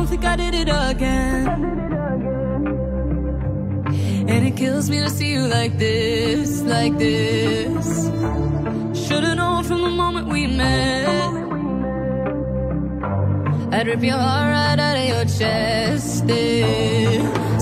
think I did it again. And it kills me to see you like this, like this. Should've known from the moment we met, I'd rip your heart right out of your chest, eh.